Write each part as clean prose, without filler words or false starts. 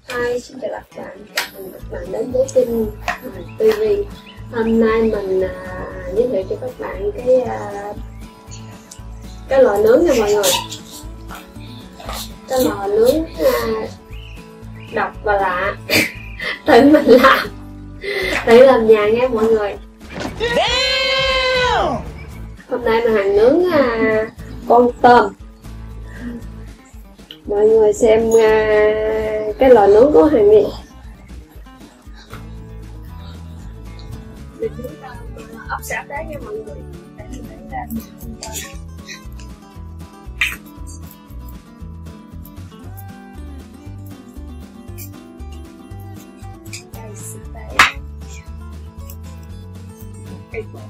Hi, xin chào các bạn, chào mừng các bạn đến với kênh TV. Hôm nay mình giới thiệu cho các bạn cái lò nướng nha mọi người. Cái lò nướng độc và lạ. Tự mình làm, tự làm nhà nghe mọi người. Hôm nay mình hàng nướng con tôm. Mọi người xem cái lò nướng của hàng này. Mình nướng ốc xả tế nha mọi người. Đây xả tế. Cây quả.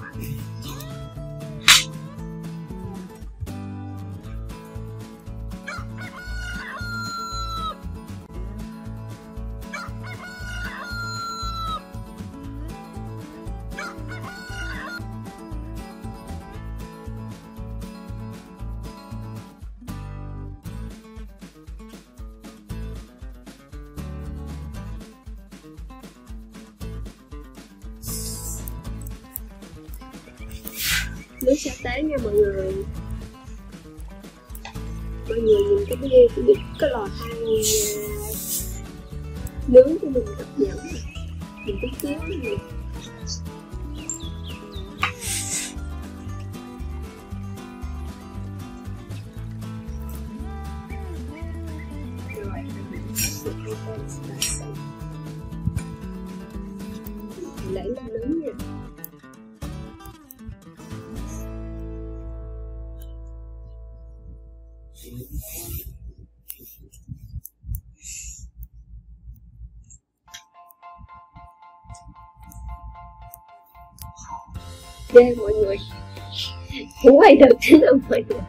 Nước sa tế nha mọi người. Mọi người nhìn cái lò than nướng của mình hấp dẫn. Mình cũng chiếu này. Rồi mình lấy lên nướng nha. Ghê mọi người, không quay được thế nào mọi người.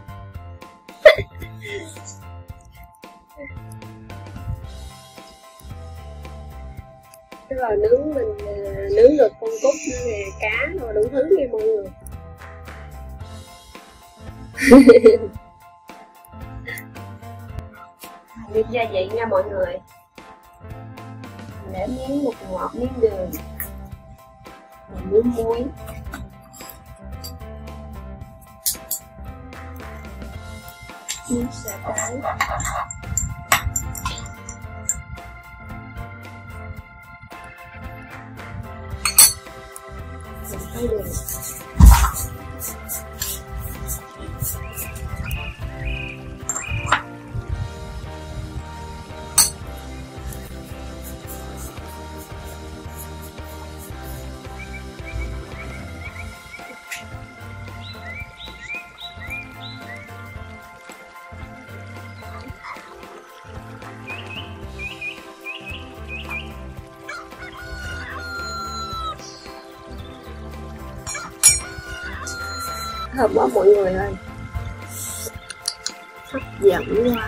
Cái lò nướng mình nướng được con cút nè, cá rồi đủ thứ nha mọi người. Nêm gia vị nha mọi người. Để miếng bột ngọt, miếng đường, miếng muối, miếng sả tái, thái đường. Thơm quá mọi người ơi, hấp dẫn quá.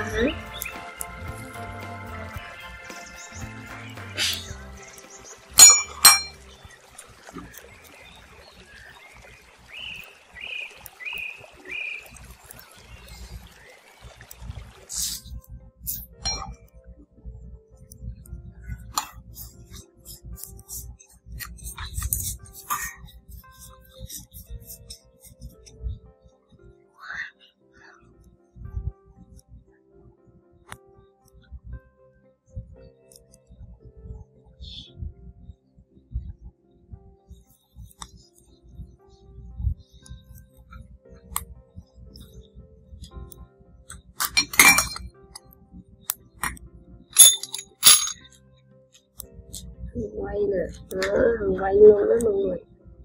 Mình quay nè, mình quay luôn đó mọi người.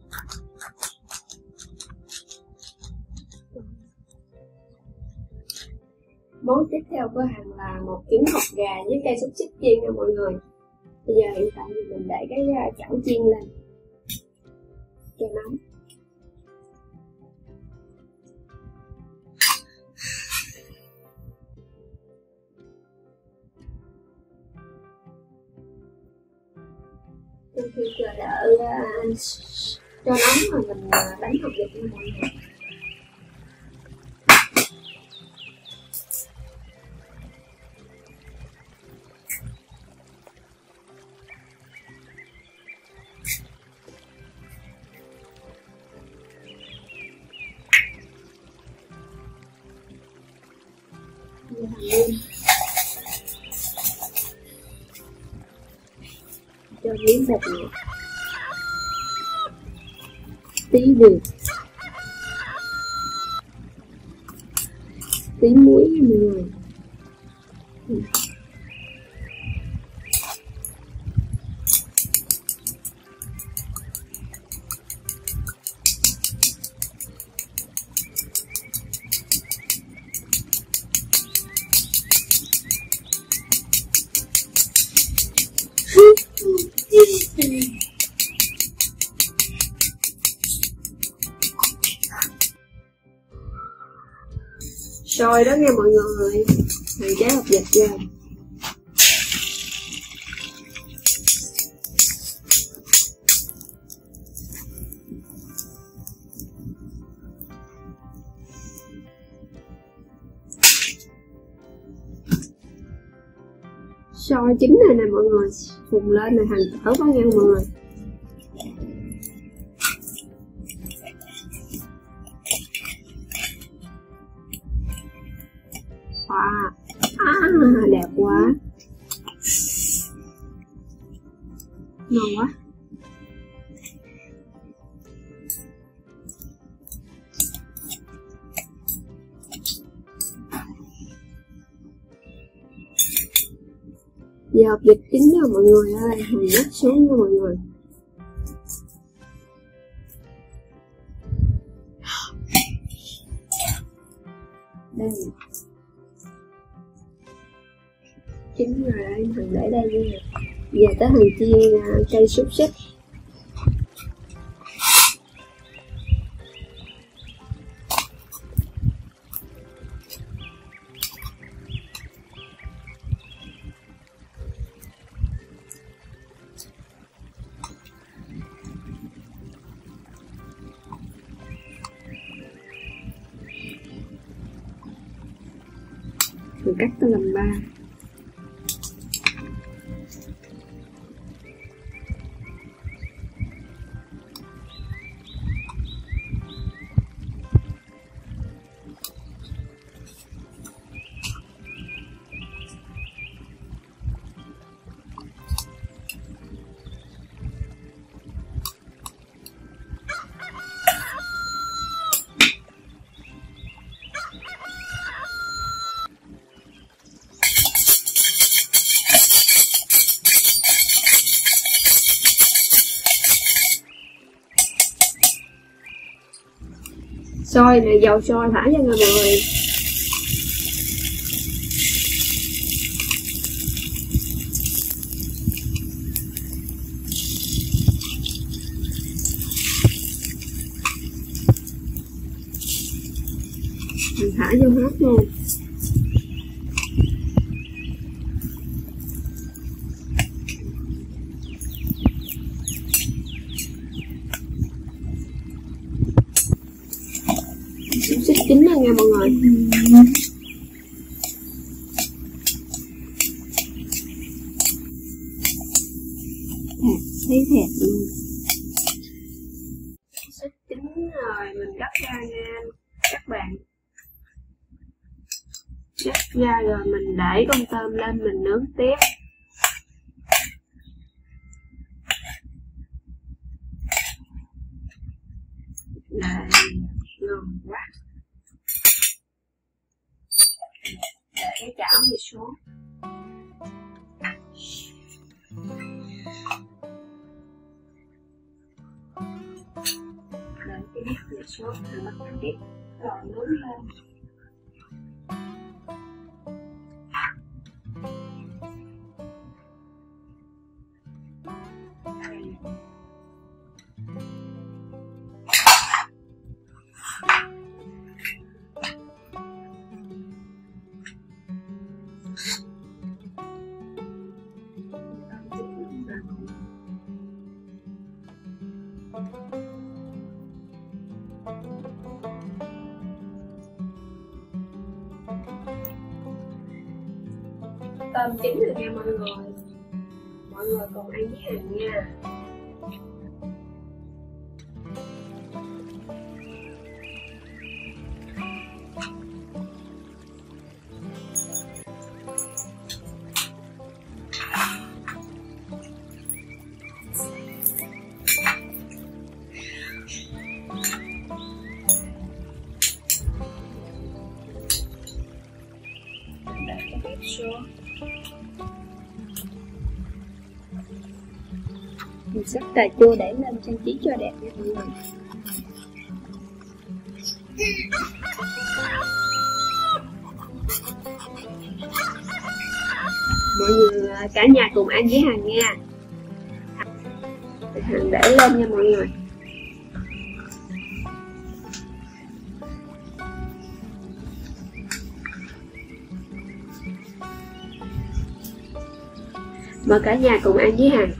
Món tiếp theo của hàng là một trứng hột gà với cây xúc xích chiên nha mọi người. Bây giờ hiện tại thì mình để cái chảo chiên lên cho nóng. Trong khi chờ đợi cho nóng rồi mình đánh hột vịt nha mọi người. lên, cho miếng bột ngọt, tí đường, tí muối nha mọi người. Sôi đó nha mọi người, hạn chế hộp dịch ra. Sôi chín rồi nè mọi người, phùng lên là hành tỏi quá nha mọi người. Wow, đẹp quá, ngon quá. Giờ hộp vịt chín rồi mọi người ơi, hành rắc xuống nha mọi người. Đây chín rồi đây, mình để đây nha. Giờ tới hành chiên cây xúc xích. Mình cắt tới làm 3. Sôi này, dầu sôi thả cho mọi người. Mình thả vô hết luôn. Xúc xích chín rồi nha mọi người. Thấy thẹt luôn. Xích chín rồi mình gấp ra nha các bạn. Gấp ra rồi mình để con tôm lên mình nướng tiếp. Đây, ngon quá. Để cái chảo này xuống. Để cái bếp này xuống rồi bắt cái bếp rồi nướng lên. Tôm chín rồi nha mọi người. Mọi người cùng ăn với hành nha. Mình sắp cà chua để lên trang trí cho đẹp nha mọi người. Mọi người cả nhà cùng ăn với Hằng nha. Hằng để lên nha mọi người. Mời cả nhà cùng ăn với Hằng.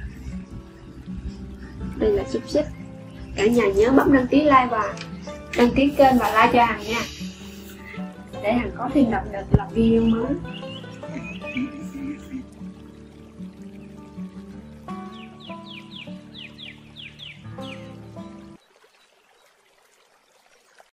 Đây là xúc xích. Cả nhà nhớ bấm đăng ký, like và đăng ký kênh và like cho Hằng nha, để Hằng có thêm động lực làm video mới.